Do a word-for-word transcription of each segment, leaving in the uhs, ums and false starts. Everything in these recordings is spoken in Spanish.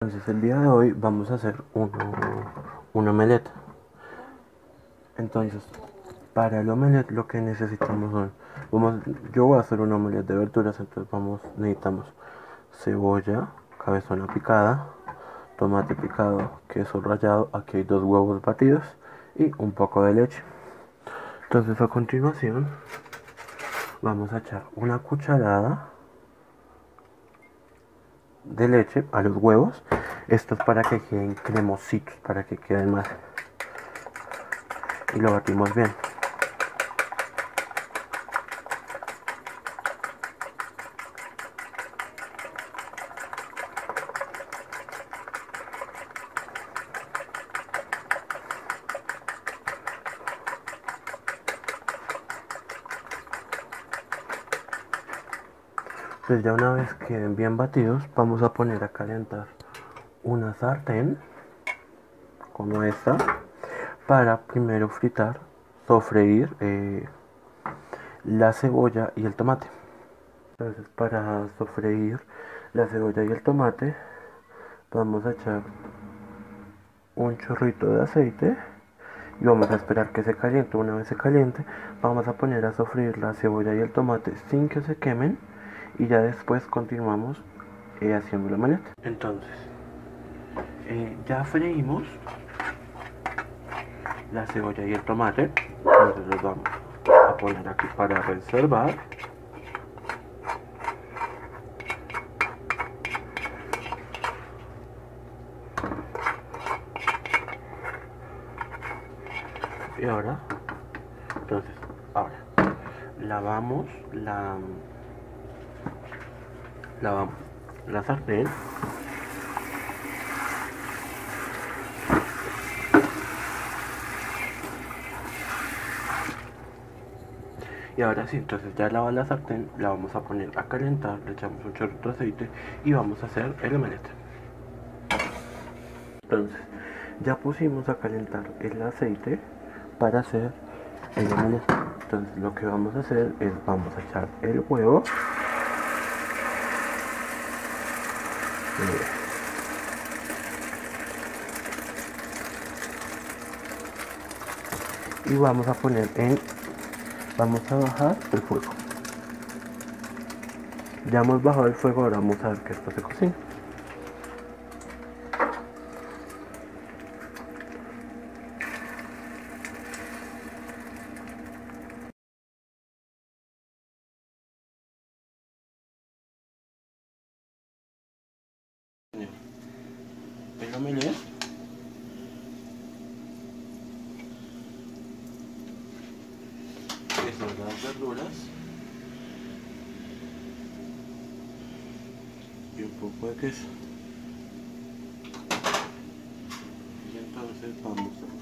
Entonces el día de hoy vamos a hacer uno, un omelette. Entonces para el omelette lo que necesitamos son, vamos, yo voy a hacer un omelette de verduras, entonces vamos, necesitamos cebolla, cabezona picada, tomate picado, queso rallado, aquí hay dos huevos batidos y un poco de leche. Entonces a continuación vamos a echar una cucharada de leche a los huevos. Esto es para que queden cremositos, para que queden más. Y lo batimos bien. Pues ya una vez queden bien batidos, vamos a poner a calentar una sartén como esta para primero fritar, sofreír eh, la cebolla y el tomate. Entonces para sofreír la cebolla y el tomate vamos a echar un chorrito de aceite y vamos a esperar que se caliente. Una vez se caliente vamos a poner a sofreír la cebolla y el tomate sin que se quemen y ya después continuamos eh, haciendo la omelette. Entonces eh, ya freímos la cebolla y el tomate, entonces los vamos a poner aquí para reservar. Y ahora, entonces, ahora lavamos la lavamos la sartén. Y ahora sí, entonces ya lavada la sartén, la vamos a poner a calentar, le echamos un chorrito de aceite y vamos a hacer el omelette. Entonces, ya pusimos a calentar el aceite para hacer el omelette. Entonces lo que vamos a hacer es, vamos a echar el huevo. Y vamos a poner en, vamos a bajar el fuego. Ya hemos bajado el fuego, ahora vamos a ver que esto se cocina. El omelette. Que son las verduras. Y un poco de queso. Y entonces vamos a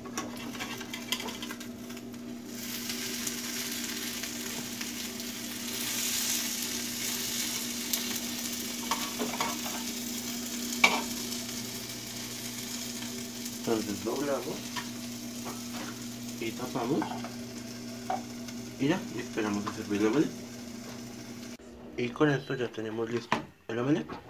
entonces doblamos y tapamos y ya, y esperamos a servir el omelette. Y con esto ya tenemos listo el omelette.